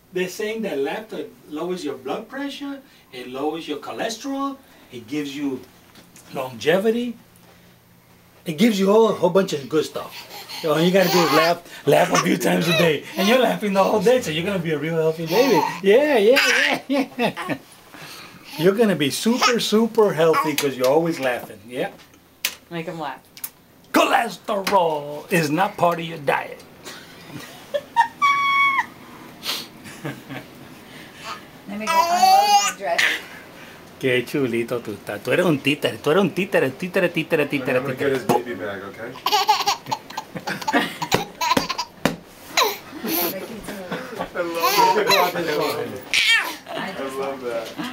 they're saying that laughter lowers your blood pressure, it lowers your cholesterol, it gives you longevity, it gives you a whole bunch of good stuff. So all you gotta do is laugh a few times a day, and you're laughing the whole day, so you're gonna be a real healthy baby. Yeah. You're gonna be super healthy because you're always laughing. Yeah. Make them laugh. Cholesterol is not part of your diet. Let me go unload my dress. Qué chulito tú estás. Tú eres un títere. Tú eres un títere. I'm gonna get his baby bag, okay? I love that.